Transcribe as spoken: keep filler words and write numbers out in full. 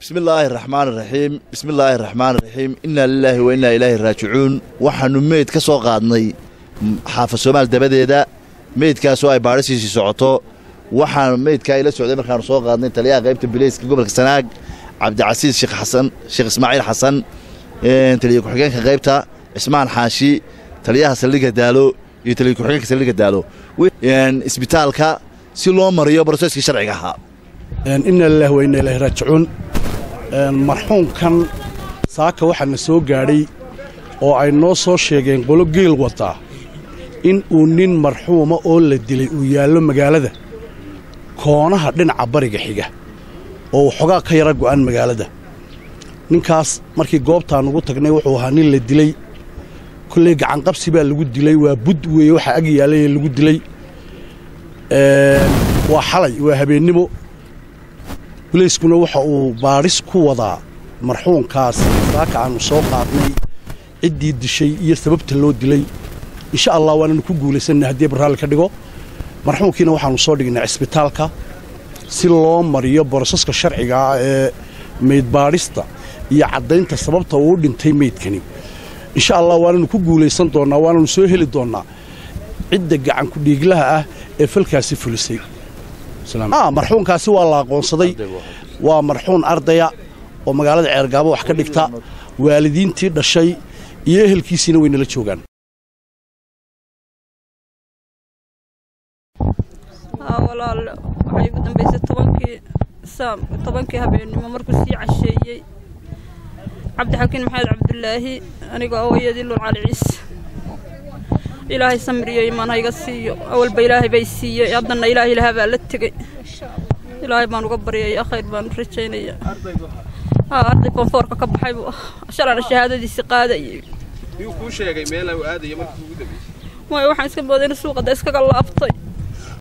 بسم الله الرحمن الرحيم بسم الله الرحمن الرحيم إنا لله وإنا إليه راجعون waxaanu meed ka soo qaadnay xaafad Soomaal dabadeeda meedkaas oo ay baarisiisi socoto waxaan meedka ila socday markaan soo qaadnay taliyaha qaybta bilayska gobolka Sanaag Cabdicasiis Sheekh Xasan Sheekh Ismaaciil Xasan ee taliyaha ku-xigeenka qaybta Ismaan Xaashi taliyaha saldhigga Daalo iyo taliyaha ku-xigeenka saldhigga Daalo een isbitaalka si loo mariyo processka sharciga ah een inna lillahi wa inna ilayhi raaji'uun marxuum kan saaka waxa na soo gaaray oo ay noo soo sheegeen qolo geel wata in uu nin marxuuma oo la dilay uu yaalo magaalada koonaha dhinaca bariga xiga oo xogaa ka yara go'an magaalada ninkaas markii goobtaan ugu tagnay wuxuu ahaa nin la dilay kulay gacan qabsi baa lagu dilay waa bud weey waxa ag yaalay lagu dilay ee waa xalay waa habeennimo بوليسكuna waxa uu baaris ku wada marxuumkaas saaka aanu soo qaadnay cidii dishay iyo sababta loo dilay insha Allah waana ku guuleysannaa hadii baraal ka dhigo marxuumkiina waxaanu soo dhignay isbitaalka si loo mariyo boroseska sharciga ah ee meed baarista iyo cadaynta sababta uu dhintay meedkani insha Allah waana ku guuleysan doonaa waana soo heli doonaa cidda gacan ku dhiiglaha ah ee falkaasi fulisay آه مرحوم كاسي والله قونصدي ومرحوم أرضيا ومقالة عرقابة وحكا دكتا والدين تي دشاي يهل كيسينا وين لا جوغان اه والله waxay ugu dambeysay tobankii saam tobankii habeenimo markuu sii casheeyay Cabdi Xakiin Maxamed Cabdullaahi aniga hooyadii Luul Cali Ciis إلهي سمري ما نيجسي أول بإلهي بيسي يبدأ إلهي لها بالتجي إلهي ما نقبر يا أخي ما نفرشيني ها أرضي كونفور كب حيبو شرع الشهادة دي سقادة يو كوشة يا جماعة وهذا يمكن وجوده ما يروح يسكب بعدين السوق ده يسكب الله أبطي